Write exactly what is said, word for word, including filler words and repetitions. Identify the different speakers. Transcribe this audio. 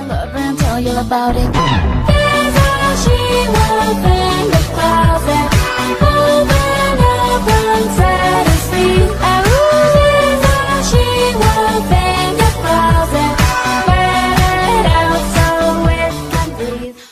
Speaker 1: love and tell you about it. 别再希望